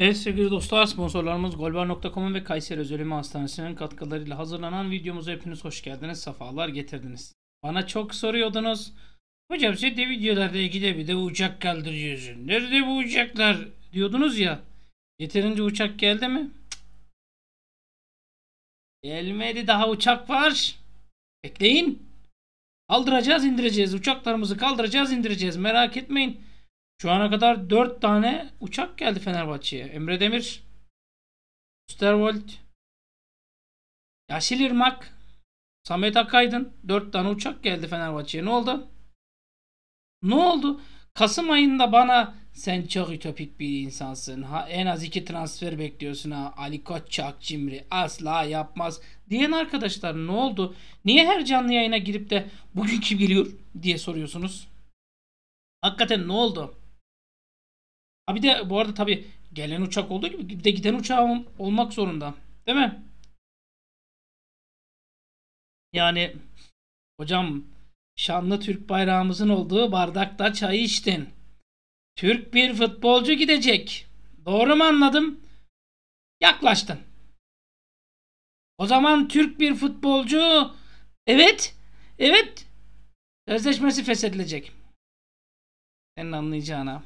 Evet sevgili dostlar, sponsorlarımız Golbar.com'un ve Kayseri Özelimi Hastanesi'nin katkılarıyla hazırlanan videomuza hepiniz hoş geldiniz, sefalar getirdiniz. Bana çok soruyordunuz. Hocam siz de videolarda ikide bir de uçak kaldırıyorsun. Nerede bu uçaklar diyordunuz ya. Yeterince uçak geldi mi? Gelmedi, daha uçak var. Bekleyin. Kaldıracağız, indireceğiz. Uçaklarımızı kaldıracağız, indireceğiz. Merak etmeyin. Şu ana kadar 4 tane uçak geldi Fenerbahçe'ye. Emre Demir, Osterwold, Yeşilırmak, Samet Akaydın. 4 tane uçak geldi Fenerbahçe'ye. Ne oldu? Ne oldu? Kasım ayında bana sen çok ütopik bir insansın. En az 2 transfer bekliyorsun ha. Ali Koç çak cimri. Asla yapmaz. Diyen arkadaşlar ne oldu? Niye her canlı yayına girip de bugün kim geliyor diye soruyorsunuz? Hakikaten ne oldu? Ha bir de bu arada tabii gelen uçak olduğu gibi bir de giden uçağın olmak zorunda. Değil mi? Yani hocam, şanlı Türk bayrağımızın olduğu bardakta çay içtin. Türk bir futbolcu gidecek. Doğru mu anladım? Yaklaştın. O zaman Türk bir futbolcu, evet, evet, sözleşmesi feshedilecek. Senin anlayacağına.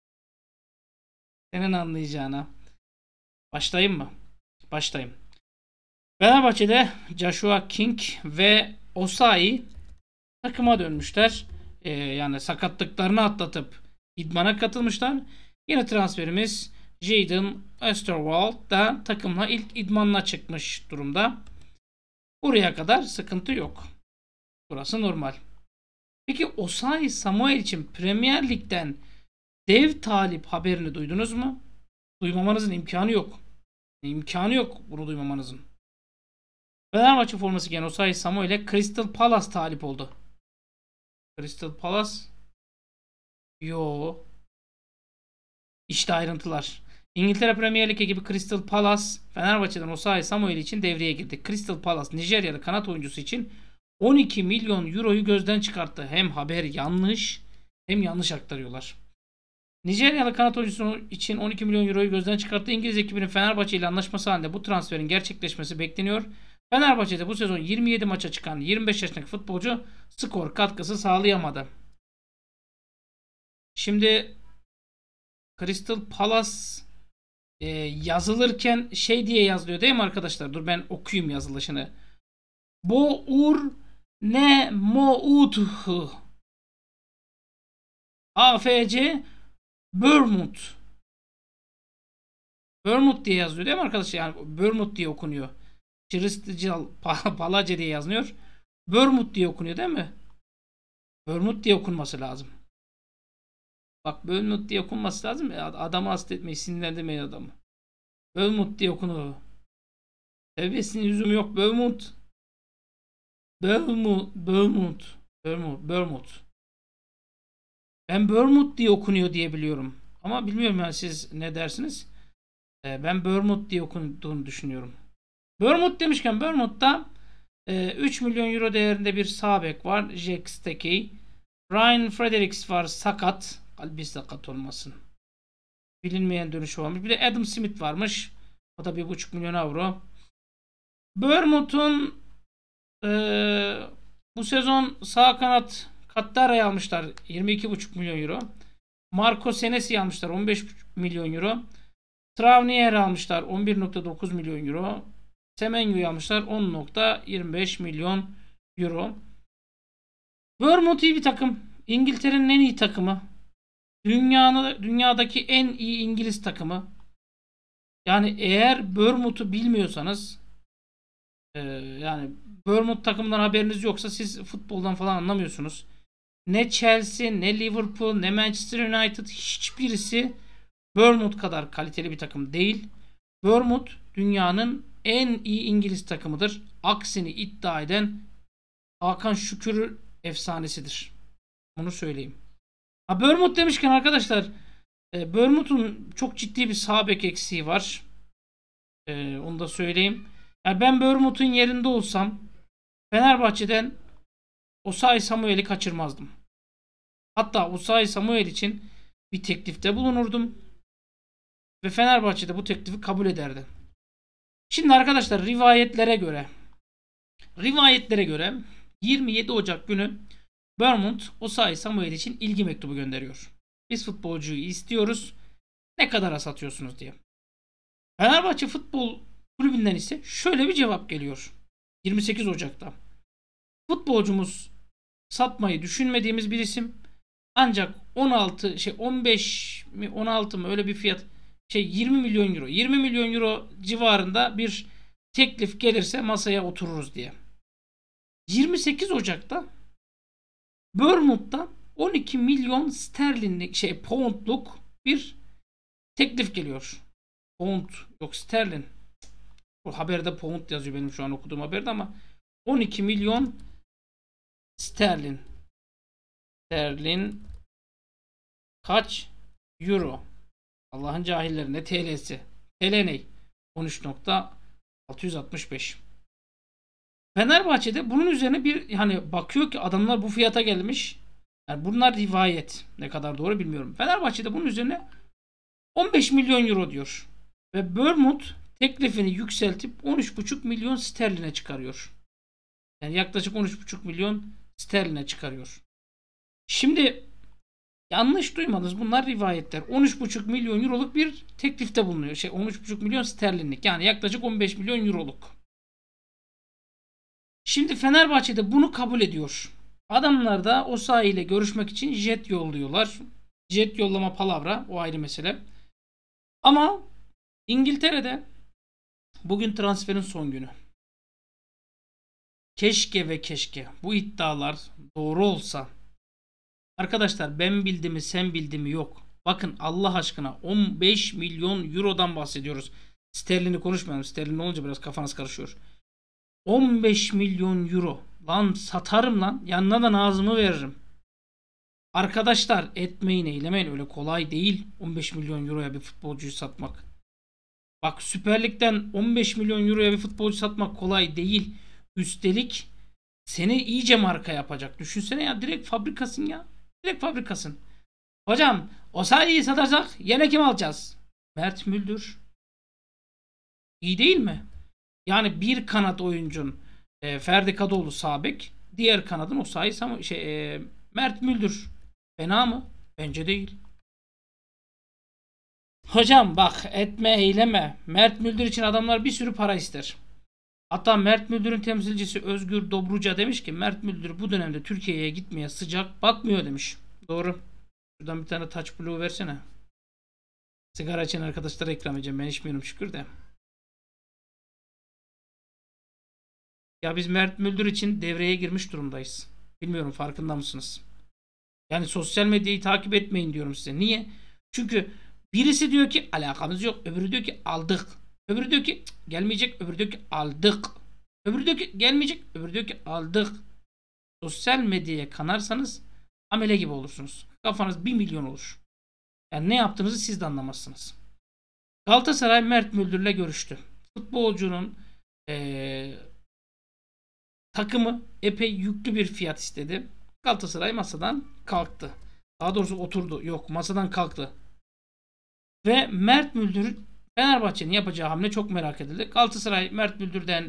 Senin anlayacağına. Başlayayım mı? Başlayayım. Fenerbahçe'de Joshua King ve Osayi takıma dönmüşler. Yani sakatlıklarını atlatıp idmana katılmışlar. Yeni transferimiz Jadon Osterwald da takımla ilk idmanına çıkmış durumda. Buraya kadar sıkıntı yok. Burası normal. Peki Osayi Samuel için Premier Lig'den dev talip haberini duydunuz mu? Duymamanızın imkanı yok. İmkanı yok bunu duymamanızın. Fenerbahçe forması giyen Osayi Samuel'e Crystal Palace talip oldu. Crystal Palace? Yo. İşte ayrıntılar. İngiltere Premier Lig ekibi Crystal Palace, Fenerbahçe'den Osayi Samuel için devreye girdi. Crystal Palace, Nijeryalı kanat oyuncusu için 12 milyon euroyu gözden çıkarttı. Hem haber yanlış hem yanlış aktarıyorlar. Nijeryalı kanat oyuncusu için 12 milyon euroyu gözden çıkarttı. İngiliz ekibinin Fenerbahçe ile anlaşması halinde bu transferin gerçekleşmesi bekleniyor. Fenerbahçe'de bu sezon 27 maça çıkan 25 yaşındaki futbolcu skor katkısı sağlayamadı. Şimdi Crystal Palace yazılırken şey diye yazılıyor değil mi arkadaşlar? Dur ben okuyayım yazılışını. Bour ne Mouth AFC Bournemouth. Bournemouth diye yazılıyor değil mi arkadaşlar? Yani Bournemouth diye okunuyor. Crystal Palace diye yazılıyor. Bournemouth diye okunuyor değil mi? Bournemouth diye okunması lazım. Bak Bournemouth diye okunması lazım. Adamı hasta etmeyi, sinirlendirmeyin adamı. Bournemouth diye okunuyor. Tevbesinin yüzüm yok. Bournemouth. Bournemouth. Ben Bournemouth diye okunuyor diye biliyorum. Ama bilmiyorum yani siz ne dersiniz? Ben Bournemouth diye okunduğunu düşünüyorum. Bournemouth demişken Bournemouth'ta 3 milyon euro değerinde bir sağ bek var. Jack Stekey. Ryan Fredericks var, sakat. Kalbi sakat olmasın. Bilinmeyen dönüşü varmış. Bir de Adam Smith varmış. O da 1,5 milyon euro. Bournemouth'un bu sezon sağ kanat Kattara'yı almışlar 22,5 milyon euro. Marco Senesi almışlar 15 milyon euro. Travnier'i almışlar 11,9 milyon euro. Semenyu'yu almışlar 10,25 milyon euro. Bournemouth iyi bir takım. İngiltere'nin en iyi takımı. Dünyadaki en iyi İngiliz takımı. Yani eğer Bournemouth'u bilmiyorsanız yani Bournemouth takımından haberiniz yoksa siz futboldan falan anlamıyorsunuz. Ne Chelsea, ne Liverpool, ne Manchester United hiçbirisi Bournemouth kadar kaliteli bir takım değil. Bournemouth dünyanın en iyi İngiliz takımıdır. Aksini iddia eden Hakan Şükür efsanesidir. Bunu söyleyeyim. Ha, Bournemouth demişken arkadaşlar Bournemouth'un çok ciddi bir sağ bek eksiği var. Onu da söyleyeyim. Yani ben Bournemouth'un yerinde olsam Fenerbahçe'den Osayi Samuel'i kaçırmazdım. Hatta Osayi Samuel için bir teklifte bulunurdum. Ve Fenerbahçe de bu teklifi kabul ederdi. Şimdi arkadaşlar rivayetlere göre 27 Ocak günü Bournemouth Osayi Samuel için ilgi mektubu gönderiyor. Biz futbolcuyu istiyoruz. Ne kadara satıyorsunuz diye. Fenerbahçe Futbol Kulübü'nden ise şöyle bir cevap geliyor. 28 Ocak'ta. Futbolcumuz satmayı düşünmediğimiz bir isim. Ancak 15 mi 16 mı öyle bir fiyat 20 milyon euro. 20 milyon euro civarında bir teklif gelirse masaya otururuz diye. 28 Ocak'ta Bournemouth'tan 12 milyon sterlinlik poundluk bir teklif geliyor. Pound yok sterlin. Bu haberde pound yazıyor benim şu an okuduğum haberde ama 12 milyon sterlin. Sterlin kaç euro? Allah'ın cahilleri ne TL'si? TL ne? 13.665. Fenerbahçe'de bunun üzerine bir bakıyor ki adamlar bu fiyata gelmiş. Yani bunlar rivayet. Ne kadar doğru bilmiyorum. Fenerbahçe'de bunun üzerine 15 milyon euro diyor. Ve Bournemouth teklifini yükseltip 13,5 milyon sterline çıkarıyor. Yani yaklaşık 13,5 milyon sterline çıkarıyor. Şimdi yanlış duymadınız. Bunlar rivayetler. 13,5 milyon euroluk bir teklifte bulunuyor. 13,5 milyon sterlinlik. Yani yaklaşık 15 milyon euroluk. Şimdi Fenerbahçe'de bunu kabul ediyor. Adamlar da Osayi ile görüşmek için jet yolluyorlar. Jet yollama palavra. O ayrı mesele. Ama İngiltere'de bugün transferin son günü. Keşke ve keşke bu iddialar doğru olsa. Arkadaşlar ben bildi mi sen bildi mi yok. Bakın Allah aşkına 15 milyon eurodan bahsediyoruz. Sterlini konuşmayalım. Sterlin olunca biraz kafanız karışıyor. 15 milyon euro. Lan satarım lan. Yanına da ağzımı veririm. Arkadaşlar etmeyin eylemeyin. Öyle kolay değil 15 milyon euroya bir futbolcuyu satmak. Bak Süper Lig'den 15 milyon euroya bir futbolcu satmak kolay değil. Üstelik seni iyice marka yapacak. Düşünsene ya direkt fabrikasın ya. Direkt fabrikasın. Hocam Osayi'yi satacak. Yine kim alacağız? Mert Müldür. İyi değil mi? Yani bir kanat oyuncun Ferdi Kadıoğlu sağ bek, diğer kanadın Osayi Mert Müldür. Fena mı? Bence değil. Hocam bak etme eyleme. Mert Müldür için adamlar bir sürü para ister. Hatta Mert Müldür'ün temsilcisi Özgür Dobruca demiş ki Mert Müldür bu dönemde Türkiye'ye gitmeye sıcak bakmıyor demiş. Doğru. Şuradan bir tane Touch Blue versene. Sigara içen arkadaşlara ikram edeceğim. Ben içmiyorum şükür de. Ya biz Mert Müldür için devreye girmiş durumdayız. Bilmiyorum farkında mısınız? Yani sosyal medyayı takip etmeyin diyorum size. Niye? Çünkü birisi diyor ki alakamız yok. Öbürü diyor ki aldık. Öbürü diyor ki gelmeyecek. Öbürü diyor ki aldık. Öbürü diyor ki gelmeyecek. Öbürü diyor ki aldık. Sosyal medyaya kanarsanız amele gibi olursunuz. Kafanız 1 milyon olur. Yani ne yaptığınızı siz de anlamazsınız. Galatasaray Mert Müldür'le görüştü. Futbolcunun takımı epey yüklü bir fiyat istedi. Galatasaray masadan kalktı. Daha doğrusu oturdu. Yok masadan kalktı. Ve Mert Müldür Fenerbahçe'nin yapacağı hamle çok merak edildi. Galatasaray Mert Müldür'den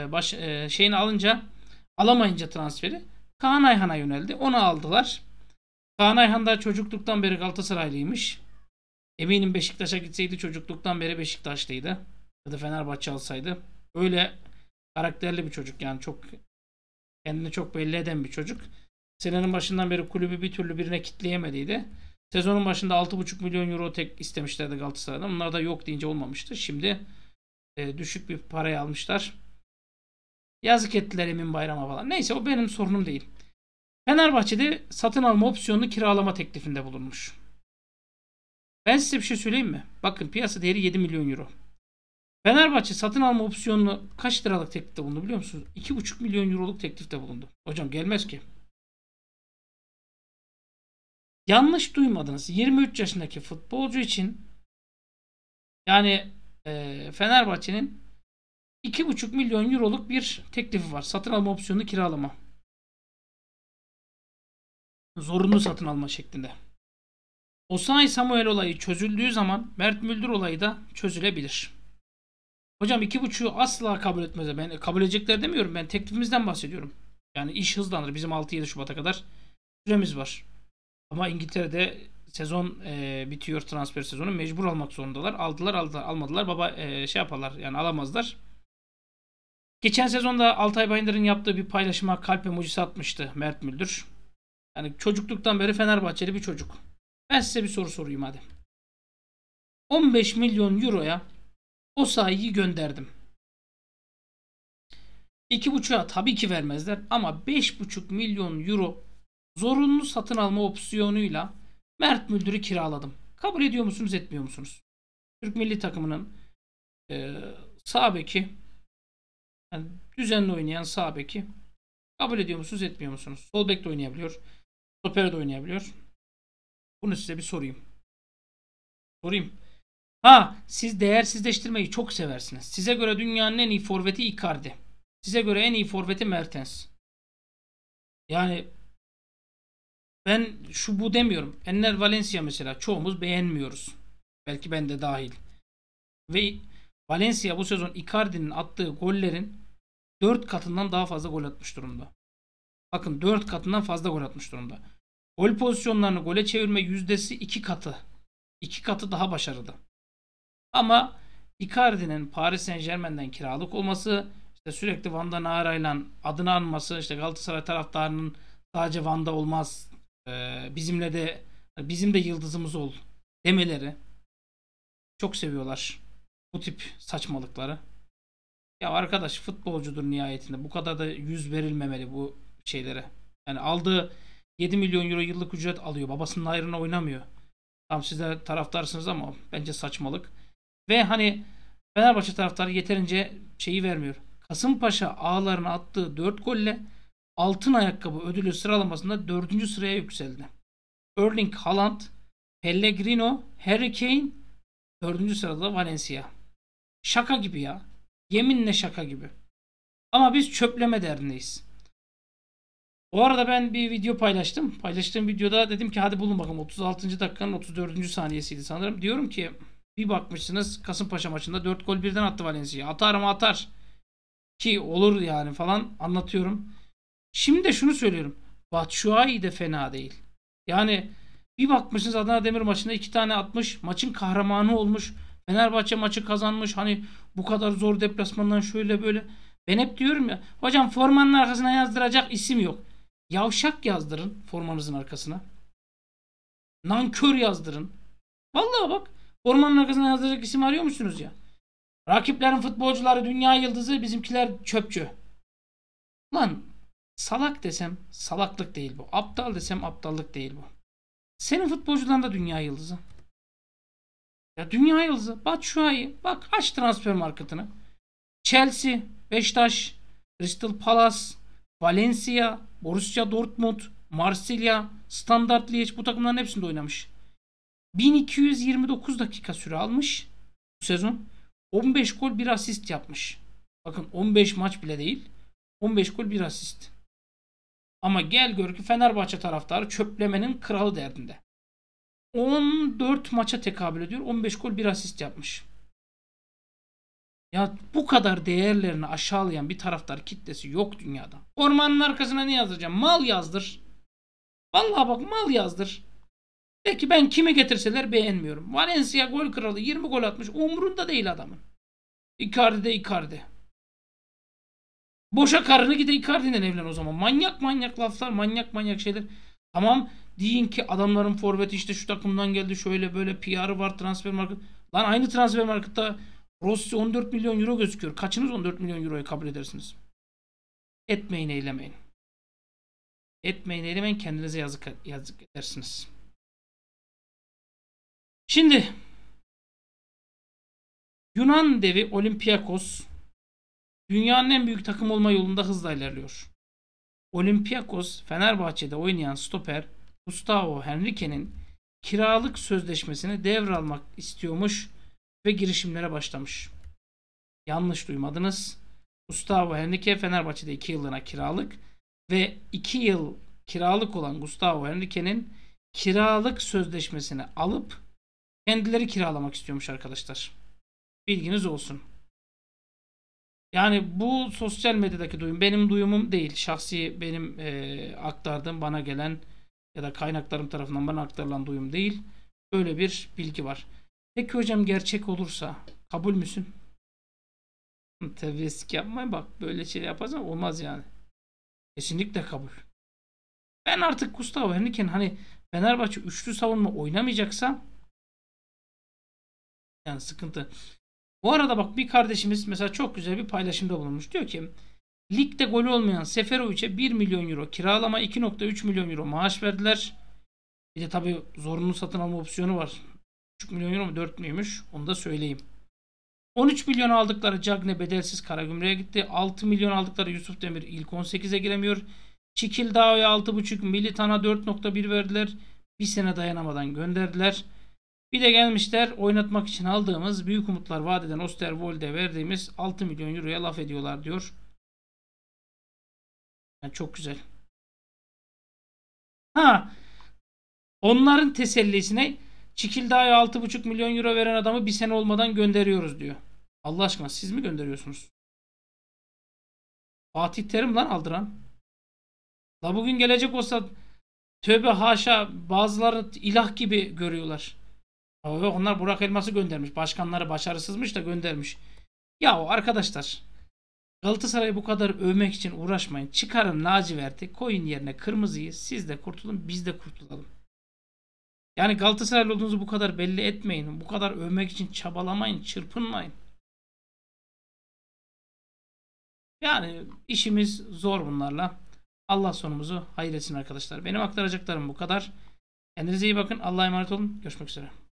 alamayınca transferi Kaan Ayhan'a yöneldi. Onu aldılar. Kaan Ayhan da çocukluktan beri Galatasaraylıymış. Eminim Beşiktaş'a gitseydi çocukluktan beri Beşiktaşlıydı. Ya da Fenerbahçe alsaydı. Öyle karakterli bir çocuk yani çok kendini çok belli eden bir çocuk. Senenin başından beri kulübü bir türlü birine kitleyemediydi. Sezonun başında 6,5 milyon euro tek istemişlerdi Galatasaray'dan. Bunlar da yok deyince olmamıştı. Şimdi düşük bir parayı almışlar. Yazık ettiler Emin Bayram'a falan. Neyse o benim sorunum değil. Fenerbahçe'de satın alma opsiyonlu kiralama teklifinde bulunmuş. Ben size bir şey söyleyeyim mi? Bakın piyasa değeri 7 milyon euro. Fenerbahçe satın alma opsiyonlu kaç liralık teklifte bulundu biliyor musunuz? 2,5 milyon euroluk teklifte bulundu. Hocam gelmez ki. Yanlış duymadınız. 23 yaşındaki futbolcu için yani Fenerbahçe'nin 2,5 milyon euroluk bir teklifi var. Satın alma opsiyonlu kiralama. Zorunlu satın alma şeklinde. Osayi Samuel olayı çözüldüğü zaman Mert Müldür olayı da çözülebilir. Hocam 2,5'u asla kabul etmez. Ben kabul edecekler demiyorum. Ben teklifimizden bahsediyorum. Yani iş hızlanır. Bizim 6-7 Şubat'a kadar süremiz var. Ama İngiltere'de sezon bitiyor, transfer sezonu. Mecbur almak zorundalar. Aldılar, almadılar. Baba şey yaparlar. Yani alamazlar. Geçen sezonda Altay Bayındır'ın yaptığı bir paylaşıma kalp emojisi atmıştı Mert Müldür. Yani çocukluktan beri Fenerbahçeli bir çocuk. Ben size bir soru sorayım hadi. 15 milyon euroya Osayi'yi gönderdim. 2,5'a tabii ki vermezler ama 5,5 milyon euro zorunlu satın alma opsiyonuyla Mert Müldür'ü kiraladım. Kabul ediyor musunuz, etmiyor musunuz? Türk milli takımının sağ beki, yani düzenli oynayan sağ beki, kabul ediyor musunuz, etmiyor musunuz? Sol bek de oynayabiliyor. Stoper de oynayabiliyor. Bunu size bir sorayım. Ha, siz değersizleştirmeyi çok seversiniz. Size göre dünyanın en iyi forveti Icardi. Size göre en iyi forveti Mertens. Yani ben şu bu demiyorum. Enner Valencia mesela çoğumuz beğenmiyoruz. Belki ben de dahil. Ve Valencia bu sezon Icardi'nin attığı gollerin 4 katından daha fazla gol atmış durumda. Bakın 4 katından fazla gol atmış durumda. Gol pozisyonlarını gole çevirme yüzdesi 2 katı. 2 katı daha başarılı. Ama Icardi'nin Paris Saint-Germain'den kiralık olması, işte sürekli Van der Nara'yla adını anması, işte Galatasaray taraftarının sadece Van'da olmaz, bizim de yıldızımız ol demeleri, çok seviyorlar bu tip saçmalıkları. Ya arkadaş, futbolcudur nihayetinde. Bu kadar da yüz verilmemeli bu şeylere. Yani aldığı 7 milyon euro yıllık ücret alıyor. Babasının ayrına oynamıyor. Tam siz de taraftarsınız ama bence saçmalık. Ve hani Fenerbahçe taraftarı yeterince şeyi vermiyor. Kasımpaşa ağlarına attığı 4 golle altın ayakkabı ödülü sıralamasında 4. sıraya yükseldi. Erling Haaland, Pellegrino, Harry Kane, 4. sırada da Valencia. Şaka gibi ya. Yeminle şaka gibi. Ama biz çöpleme derdindeyiz. O arada ben bir video paylaştım. Paylaştığım videoda dedim ki hadi bulun bakalım, 36. dakikanın 34. saniyesiydi sanırım. Diyorum ki bir bakmışsınız Kasımpaşa maçında 4 gol birden attı Valencia. Atar mı atar. Ki olur yani falan anlatıyorum. Şimdi de şunu söylüyorum. Batshuayi de fena değil. Yani bir bakmışsınız Adana Demir maçında 2 tane atmış. Maçın kahramanı olmuş. Fenerbahçe maçı kazanmış. Hani bu kadar zor deplasmandan şöyle böyle. Ben hep diyorum ya. Hocam formanın arkasına yazdıracak isim yok. Yavşak yazdırın formanızın arkasına. Nankör yazdırın. Vallahi bak. Formanın arkasına yazdıracak isim arıyor musunuz ya? Rakiplerin futbolcuları dünya yıldızı, bizimkiler çöpçü. Lan salak desem salaklık değil bu. Aptal desem aptallık değil bu. Senin futbolcuların da dünya yıldızı. Ya dünya yıldızı. Batshuayi. Bak aç transfer marketini. Chelsea, Beşiktaş, Crystal Palace, Valencia, Borussia Dortmund, Marsilya, Standard Liège, bu takımların hepsinde oynamış. 1229 dakika süre almış bu sezon. 15 gol 1 asist yapmış. Bakın 15 maç bile değil. 15 gol 1 asist. Ama gel gör ki Fenerbahçe taraftarı çöplemenin kralı derdinde. 14 maça tekabül ediyor. 15 gol 1 asist yapmış. Ya bu kadar değerlerini aşağılayan bir taraftar kitlesi yok dünyada. Ormanın arkasına ne yazacağım? Mal yazdır. Vallahi bak, mal yazdır. De ki ben kimi getirseler beğenmiyorum. Valencia gol kralı, 20 gol atmış. Umurunda değil adamın. Icardi de Icardi. Boşa karını, gide Icardi'den evlen o zaman. Manyak manyak laflar, manyak manyak şeyler. Tamam, deyin ki adamların forveti işte şu takımdan geldi, şöyle böyle PR'ı var, transfer market. Lan aynı transfer markette Rossi 14 milyon euro gözüküyor. Kaçınız 14 milyon euroyu kabul edersiniz? Etmeyin, eylemeyin. Etmeyin, eylemeyin, kendinize yazık edersiniz. Şimdi Yunan devi Olympiakos dünyanın en büyük takım olma yolunda hızla ilerliyor. Olympiakos, Fenerbahçe'de oynayan stoper Gustavo Henrique'nin kiralık sözleşmesini devralmak istiyormuş ve girişimlere başlamış. Yanlış duymadınız. Gustavo Henrique Fenerbahçe'de 2 yıllığına kiralık ve 2 yıl kiralık olan Gustavo Henrique'nin kiralık sözleşmesini alıp kendileri kiralamak istiyormuş arkadaşlar. Bilginiz olsun. Yani bu sosyal medyadaki duyum benim duyumum değil. Şahsi benim aktardığım, bana gelen ya da kaynaklarım tarafından bana aktarılan duyum değil. Böyle bir bilgi var. Peki hocam gerçek olursa kabul müsün? Terbiyesizlik yapmayın, bak böyle şey yaparsan olmaz yani. Kesinlikle kabul. Ben artık Gustavo Henrique'nin hani Fenerbahçe üçlü savunma oynamayacaksa yani sıkıntı. Bu arada bak, bir kardeşimiz mesela çok güzel bir paylaşımda bulunmuş. Diyor ki ligde golü olmayan Seferovic'e 1 milyon euro kiralama, 2,3 milyon euro maaş verdiler. Bir de tabii zorunlu satın alma opsiyonu var. 3 milyon euro mu 4 müymüş? Onu da söyleyeyim. 13 milyon aldıkları Cagne bedelsiz Karagümrük'e gitti. 6 milyon aldıkları Yusuf Demir ilk 18'e giremiyor. Çikildao'ya 6,5, Militan'a 4,1 verdiler. Bir sene dayanamadan gönderdiler. Bir de gelmişler oynatmak için aldığımız, büyük umutlar vadeden Osterwolde'e verdiğimiz 6 milyon euroya laf ediyorlar diyor. Yani çok güzel. Ha, onların tesellisine Çikildao'ya 6,5 milyon euro veren adamı bir sene olmadan gönderiyoruz diyor. Allah aşkına siz mi gönderiyorsunuz? Fatih Terim lan aldıran. La bugün gelecek olsa tövbe haşa, bazıları ilah gibi görüyorlar. Yok, onlar Burak Elmas'ı göndermiş. Başkanları başarısızmış da göndermiş. Ya arkadaşlar, Galatasaray'ı bu kadar övmek için uğraşmayın. Çıkarın laciverti, koyun yerine kırmızıyı. Siz de kurtulun, biz de kurtulalım. Yani Galatasaraylı olduğunuzu bu kadar belli etmeyin. Bu kadar övmek için çabalamayın, çırpınmayın. Yani işimiz zor bunlarla. Allah sonumuzu hayır etsin arkadaşlar. Benim aktaracaklarım bu kadar. Kendinize iyi bakın. Allah'a emanet olun. Görüşmek üzere.